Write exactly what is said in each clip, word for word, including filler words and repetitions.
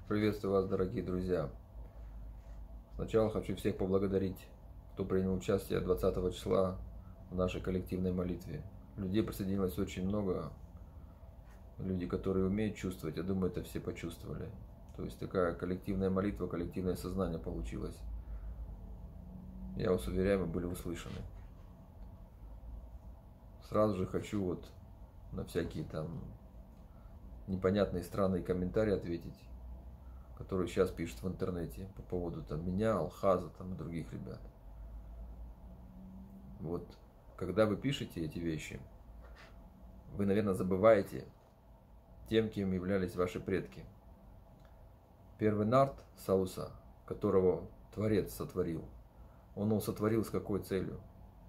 Приветствую вас, дорогие друзья. Сначала хочу всех поблагодарить, кто принял участие двадцатого числа в нашей коллективной молитве. Людей присоединилось очень много. Люди, которые умеют чувствовать, я думаю, это все почувствовали. То есть такая коллективная молитва, коллективное сознание получилось. Я вас уверяю, мы были услышаны. Сразу же хочу вот на всякие там непонятные странные комментарии ответить, которые сейчас пишут в интернете по поводу там меня, Алхаза там, и других ребят. Вот, когда вы пишете эти вещи, вы, наверное, забываете тем, кем являлись ваши предки. Первый нарт Сауса, которого Творец сотворил, он его сотворил с какой целью?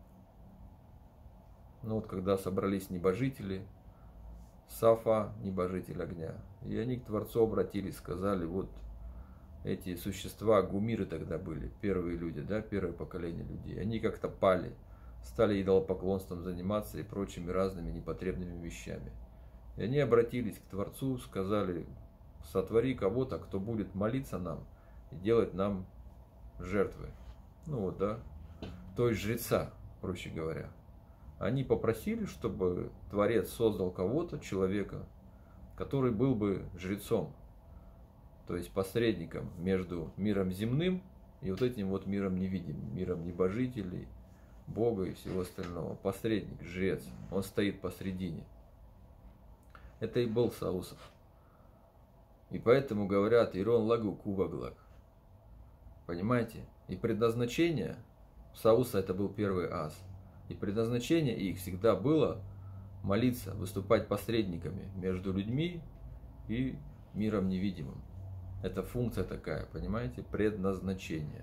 Ну вот, когда собрались небожители, Сафа, небожитель огня, и они к Творцу обратились, сказали, вот эти существа, гумиры тогда были, первые люди, да, первое поколение людей, они как-то пали, стали идолопоклонством заниматься и прочими разными непотребными вещами. И они обратились к Творцу, сказали, сотвори кого-то, кто будет молиться нам и делать нам жертвы. Ну вот, да, то есть жреца, проще говоря. Они попросили, чтобы Творец создал кого-то, человека, который был бы жрецом, то есть посредником между миром земным и вот этим вот миром невидимым, миром небожителей, Бога и всего остального. Посредник, жрец, он стоит посредине. Это и был Саусов. И поэтому говорят Ирон Лагу Куваглак. Понимаете? И предназначение Сауса это был первый ас. И предназначение их всегда было молиться, выступать посредниками между людьми и миром невидимым. Это функция такая, понимаете, предназначение.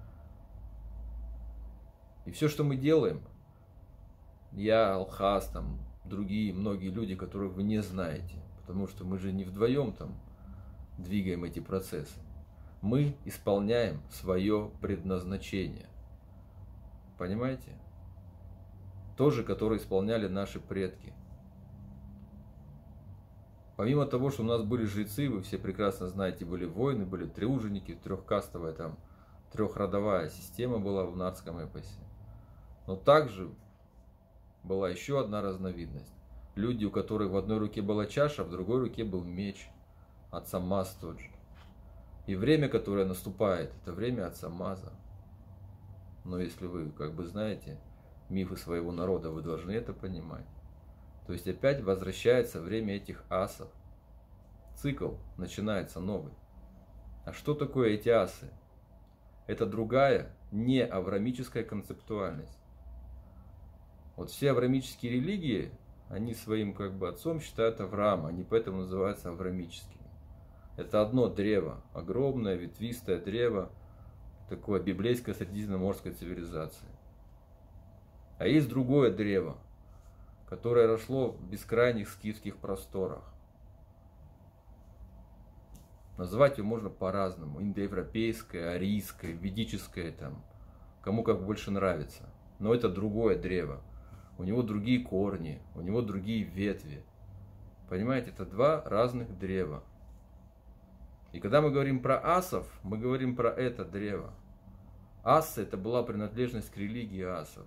И все, что мы делаем, я, Алхаз, там, другие, многие люди, которых вы не знаете, потому что мы же не вдвоем там двигаем эти процессы. Мы исполняем свое предназначение. Понимаете? То же, которое исполняли наши предки. Помимо того, что у нас были жрецы, вы все прекрасно знаете, были воины, были триуженики, трехкастовая там, трехродовая система была в нардском эпосе. Но также была еще одна разновидность. Люди, у которых в одной руке была чаша, а в другой руке был меч. Отца Маз тот же. И время, которое наступает, это время отца Маза. Но если вы как бы знаете мифы своего народа, вы должны это понимать. То есть опять возвращается время этих асов. Цикл начинается новый. А что такое эти асы? Это другая, не аврамическая концептуальность. Вот все аврамические религии, они своим как бы отцом считают Авраама, они поэтому называются аврамическими. Это одно древо, огромное ветвистое древо, такое библейское средиземноморской цивилизации. А есть другое древо, которое росло в бескрайних скифских просторах. Назвать его можно по-разному. Индоевропейское, арийское, ведическое, там, кому как больше нравится. Но это другое древо. У него другие корни, у него другие ветви. Понимаете, это два разных древа. И когда мы говорим про асов, мы говорим про это древо. Асы это была принадлежность к религии асов.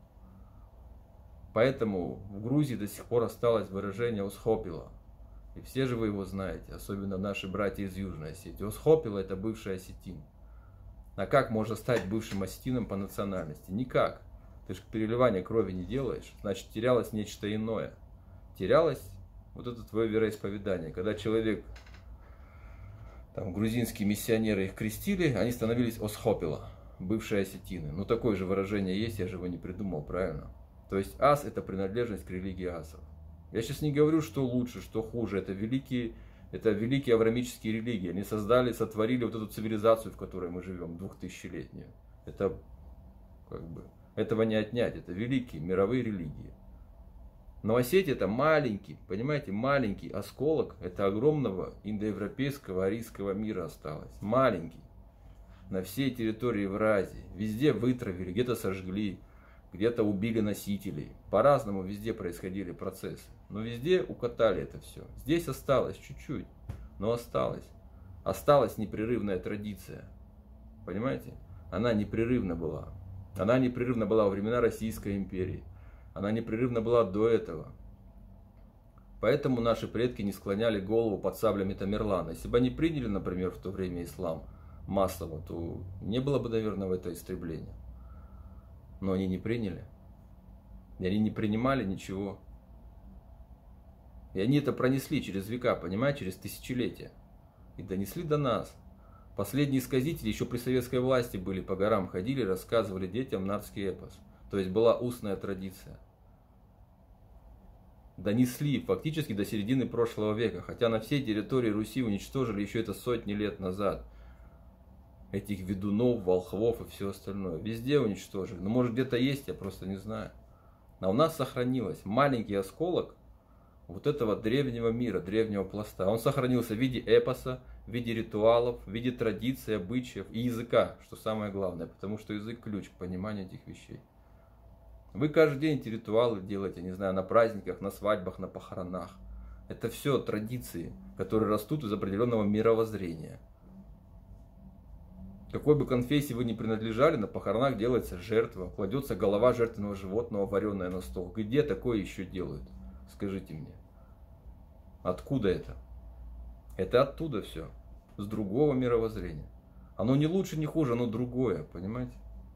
Поэтому в Грузии до сих пор осталось выражение Осхопила. И все же вы его знаете, особенно наши братья из Южной Осетии. Осхопила это бывший осетин. А как можно стать бывшим осетином по национальности? Никак. Ты же переливание крови не делаешь, значит терялось нечто иное. Терялось вот это твое вероисповедание. Когда человек, там грузинские миссионеры их крестили, они становились Осхопила, бывшие осетины. Ну такое же выражение есть, я же его не придумал, правильно? То есть ас это принадлежность к религии асов. Я сейчас не говорю, что лучше, что хуже. Это великие, это великие аврамические религии. Они создали, сотворили вот эту цивилизацию, в которой мы живем, двухтысячелетнюю. Это как бы, этого не отнять. Это великие мировые религии. Но Осетия это маленький, понимаете, маленький осколок. Это огромного индоевропейского, арийского мира осталось. Маленький. На всей территории Евразии. Везде вытравили, где-то сожгли. Где-то убили носителей. По-разному везде происходили процессы. Но везде укатали это все. Здесь осталось чуть-чуть, но осталось. осталась непрерывная традиция. Понимаете? Она непрерывна была. Она непрерывна была во времена Российской империи. Она непрерывна была до этого. Поэтому наши предки не склоняли голову под саблями Тамерлана. Если бы они приняли, например, в то время ислам массово, то не было бы, наверное, в это истребление. Но они не приняли. И они не принимали ничего. И они это пронесли через века, понимаете, через тысячелетия. И донесли до нас. Последние сказители еще при советской власти были, по горам ходили, рассказывали детям нардский эпос. То есть была устная традиция. Донесли фактически до середины прошлого века. Хотя на всей территории Руси уничтожили еще это сотни лет назад. Этих ведунов, волхвов и все остальное. Везде уничтожили. Но может где-то есть, я просто не знаю. А у нас сохранилось маленький осколок вот этого древнего мира, древнего пласта. Он сохранился в виде эпоса, в виде ритуалов, в виде традиций, обычаев и языка, что самое главное. Потому что язык ключ к пониманию этих вещей. Вы каждый день эти ритуалы делаете, не знаю, на праздниках, на свадьбах, на похоронах. Это все традиции, которые растут из определенного мировоззрения. Какой бы конфессии вы ни принадлежали, на похоронах делается жертва, кладется голова жертвенного животного, вареная на стол. Где такое еще делают? Скажите мне. Откуда это? Это оттуда все. С другого мировоззрения. Оно не лучше, не хуже, оно другое, понимаете?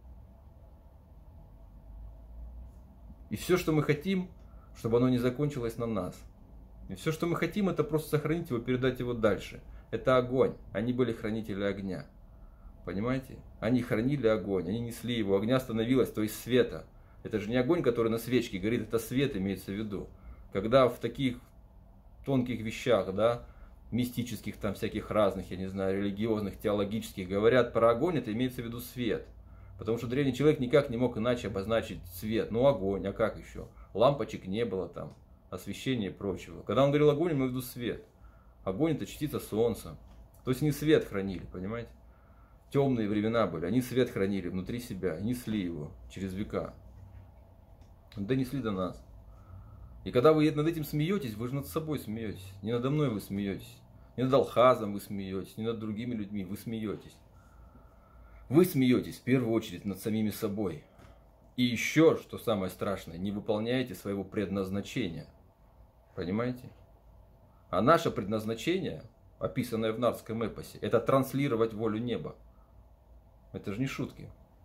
И все, что мы хотим, чтобы оно не закончилось на нас. И все, что мы хотим, это просто сохранить его, передать его дальше. Это огонь. Они были хранители огня. Понимаете? Они хранили огонь, они несли его, огня становилось, то есть света. Это же не огонь, который на свечке горит, это свет имеется в виду. Когда в таких тонких вещах, да, мистических, там всяких разных, я не знаю, религиозных, теологических, говорят про огонь, это имеется в виду свет. Потому что древний человек никак не мог иначе обозначить свет. Ну огонь, а как еще? Лампочек не было там, освещения и прочего. Когда он говорил огонь, мы в виду свет. Огонь это частица солнца. То есть они свет хранили, понимаете? Темные времена были, они свет хранили внутри себя, несли его через века. Донесли до нас. И когда вы над этим смеетесь, вы же над собой смеетесь. Не надо мной вы смеетесь. Не над Алхазом вы смеетесь, не над другими людьми, вы смеетесь. Вы смеетесь в первую очередь над самими собой. И еще, что самое страшное, не выполняете своего предназначения. Понимаете? А наше предназначение, описанное в нардском эпосе, это транслировать волю неба. Это же не шутки.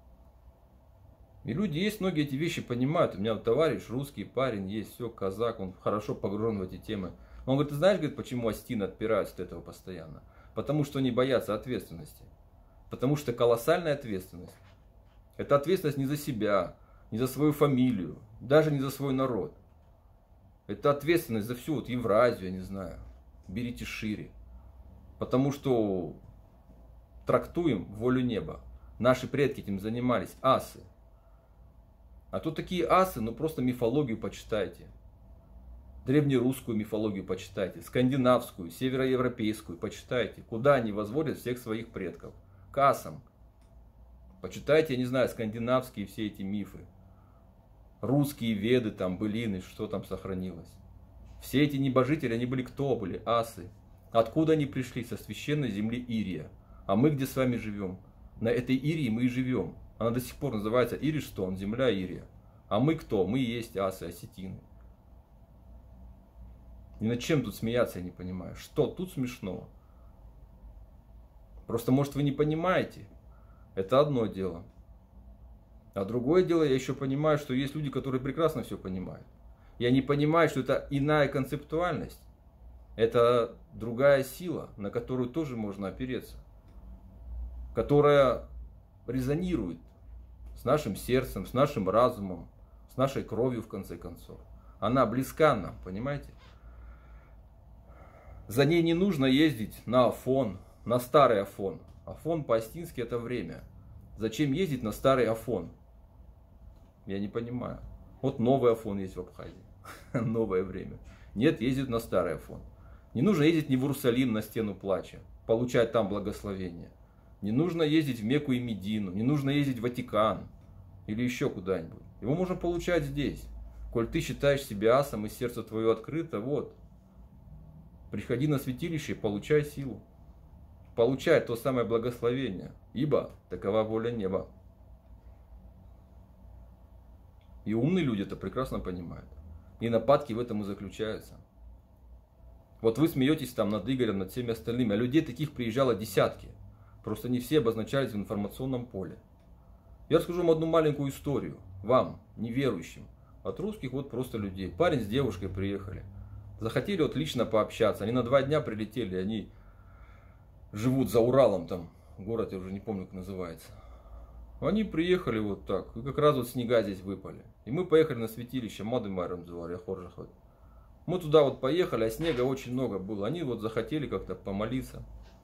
И люди есть, многие эти вещи понимают. У меня товарищ, русский парень, есть, все, казак, он хорошо погружен в эти темы. Он говорит, ты знаешь, говорит, почему астины отпираются от этого постоянно? Потому что они боятся ответственности. Потому что колоссальная ответственность. Это ответственность не за себя, не за свою фамилию, даже не за свой народ. Это ответственность за всю вот Евразию, я не знаю. Берите шире. Потому что трактуем волю неба. Наши предки этим занимались, асы. А тут такие асы, ну просто мифологию почитайте. Древнерусскую мифологию почитайте, скандинавскую, североевропейскую почитайте. Куда они возводят всех своих предков? К асам. Почитайте, я не знаю, скандинавские все эти мифы. Русские веды, там, былины, что там сохранилось. Все эти небожители, они были кто? Были асы. Откуда они пришли? Со священной земли Ирия. А мы где с вами живем? На этой Ирии мы и живем. Она до сих пор называется Ириштон, земля Ирия. А мы кто? Мы и есть асы, осетины. И над чем тут смеяться, я не понимаю. Что тут смешного? Просто, может, вы не понимаете. Это одно дело. А другое дело, я еще понимаю, что есть люди, которые прекрасно все понимают. И они понимают, что это иная концептуальность. Это другая сила, на которую тоже можно опереться. Которая резонирует с нашим сердцем, с нашим разумом, с нашей кровью, в конце концов. Она близка нам, понимаете? За ней не нужно ездить на Афон, на старый Афон. Афон по-астински это время. Зачем ездить на старый Афон? Я не понимаю. Вот новый Афон есть в Абхазии. Новое время. Нет, ездит на старый Афон. Не нужно ездить ни в Иерусалим на стену плача, получать там благословение. Не нужно ездить в Мекку и Медину. Не нужно ездить в Ватикан. Или еще куда-нибудь. Его можно получать здесь. Коль ты считаешь себя асом и сердце твое открыто, вот. Приходи на святилище и получай силу. получает то самое благословение, ибо такова воля неба. И умные люди это прекрасно понимают. И нападки в этом и заключаются. Вот вы смеетесь там над Игорем, над всеми остальными, а людей таких приезжало десятки. Просто не все обозначались в информационном поле. Я расскажу вам одну маленькую историю. Вам, неверующим. От русских вот просто людей. Парень с девушкой приехали. Захотели вот лично пообщаться. Они на два дня прилетели. Они живут за Уралом там. Город, я уже не помню, как называется. Они приехали вот так. И как раз вот снега здесь выпали. И мы поехали на святилище. Мады Майром звали, я Хоржахот. Мы туда вот поехали, а снега очень много было. Они вот захотели как-то помолиться.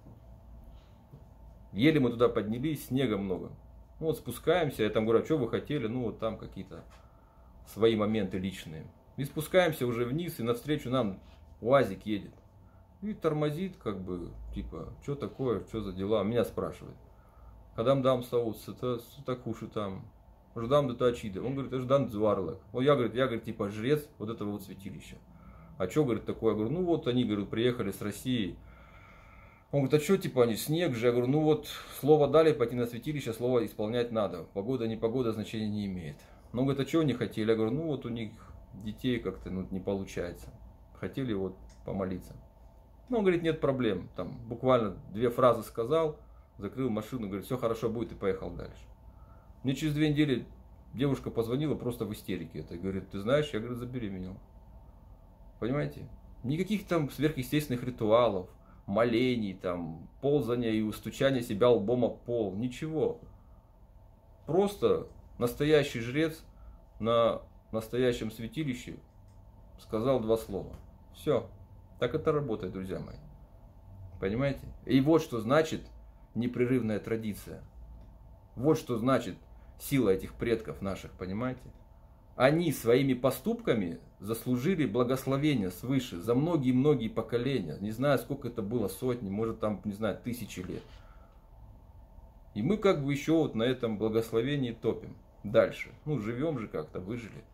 Еле мы туда поднялись, снега много. Ну вот спускаемся, я там говорю, а что вы хотели? Ну вот там какие-то свои моменты личные. И спускаемся уже вниз, и навстречу нам УАЗик едет. И тормозит, как бы, типа, что такое, что за дела? Меня спрашивает. Кадам дам саус, это такуши там. Ждам до тачида. Он говорит, ждан зварлак. Вот я, говорит, я, говорит, типа, жрец вот этого вот святилища. А что, говорит, такое? Я говорю, ну вот они, говорит, приехали с России. Он говорит, а что, типа, они, снег же? Я говорю, ну вот, слово дали пойти на святилище, слово исполнять надо. Погода, не погода, значения не имеет. Но он говорит, а что они хотели? Я говорю, ну вот у них детей как-то ну, не получается. Хотели вот помолиться. Ну, он говорит, нет проблем. Там буквально две фразы сказал, закрыл машину, говорит, все хорошо будет, и поехал дальше. Мне через две недели девушка позвонила просто в истерике. Это говорит, ты знаешь, я, говорит, забеременел. Понимаете? Никаких там сверхъестественных ритуалов, молений, там, ползания и стучания себя лбом об пол. Ничего. Просто настоящий жрец на настоящем святилище сказал два слова. Все. Так это работает, друзья мои. Понимаете? И вот что значит непрерывная традиция. Вот что значит сила этих предков наших, понимаете? Они своими поступками заслужили благословение свыше за многие-многие поколения. Не знаю, сколько это было, сотни, может там, не знаю, тысячи лет. И мы как бы еще вот на этом благословении топим. Дальше. Ну, живем же как-то, выжили.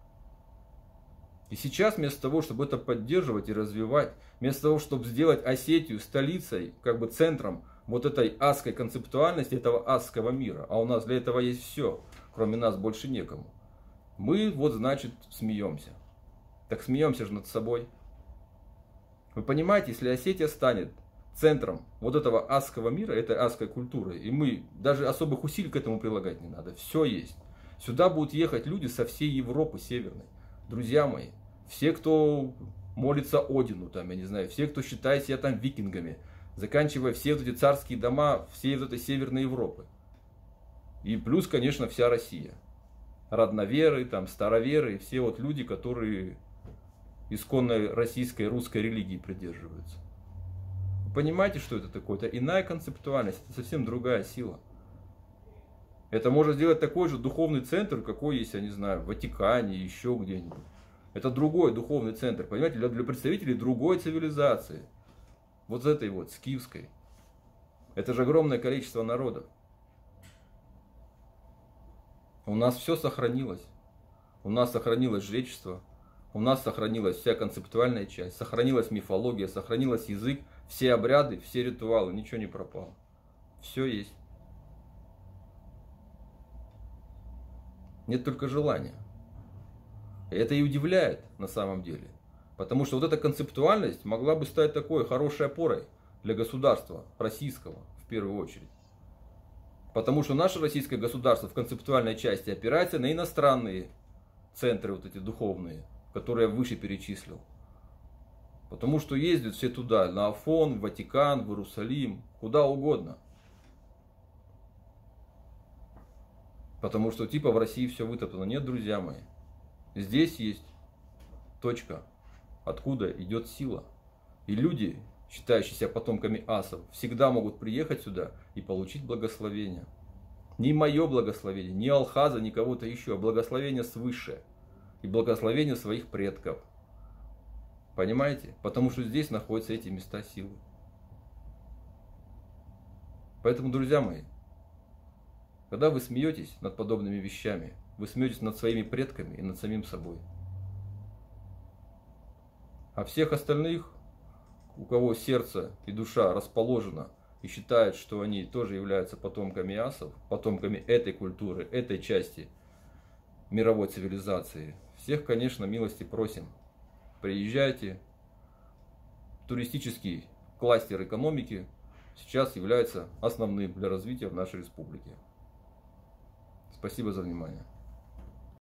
И сейчас вместо того, чтобы это поддерживать и развивать, вместо того, чтобы сделать Осетию столицей, как бы центром вот этой адской концептуальности, этого адского мира, а у нас для этого есть все, кроме нас больше некому, мы вот, значит, смеемся. Так смеемся же над собой. Вы понимаете, если Осетия станет центром вот этого адского мира, этой адской культуры, и мы даже особых усилий к этому прилагать не надо, все есть. Сюда будут ехать люди со всей Европы северной. Друзья мои, все, кто молится Одину, там, я не знаю, все, кто считает себя там викингами, заканчивая все вот эти царские дома всей вот этой Северной Европы. И плюс, конечно, вся Россия. Родноверы, там, староверы, все вот люди, которые исконной российской, русской религии придерживаются. Вы понимаете, что это такое? Это иная концептуальность, это совсем другая сила. Это может сделать такой же духовный центр, какой есть, я не знаю, в Ватикане, еще где-нибудь. Это другой духовный центр, понимаете, для, для представителей другой цивилизации. Вот этой вот, скифской. Это же огромное количество народов. У нас все сохранилось. У нас сохранилось жречество. У нас сохранилась вся концептуальная часть. Сохранилась мифология, сохранилась язык. Все обряды, все ритуалы. Ничего не пропало. Все есть. Нет только желания. И это и удивляет на самом деле. Потому что вот эта концептуальность могла бы стать такой хорошей опорой для государства российского в первую очередь. Потому что наше российское государство в концептуальной части опирается на иностранные центры вот эти духовные, которые я выше перечислил. Потому что ездят все туда, на Афон, в Ватикан, в Иерусалим, куда угодно. Потому что типа в России все вытоптано. Нет, друзья мои. Здесь есть точка, откуда идет сила. И люди, считающие себя потомками асов, всегда могут приехать сюда и получить благословение. Не мое благословение, не Алхаза, ни кого-то еще, а благословение свыше. И благословение своих предков. Понимаете? Потому что здесь находятся эти места силы. Поэтому, друзья мои, когда вы смеетесь над подобными вещами, вы смеетесь над своими предками и над самим собой. А всех остальных, у кого сердце и душа расположена и считают, что они тоже являются потомками асов, потомками этой культуры, этой части мировой цивилизации, всех, конечно, милости просим. Приезжайте. Туристический кластер экономики сейчас является основным для развития в нашей республике. Спасибо за внимание.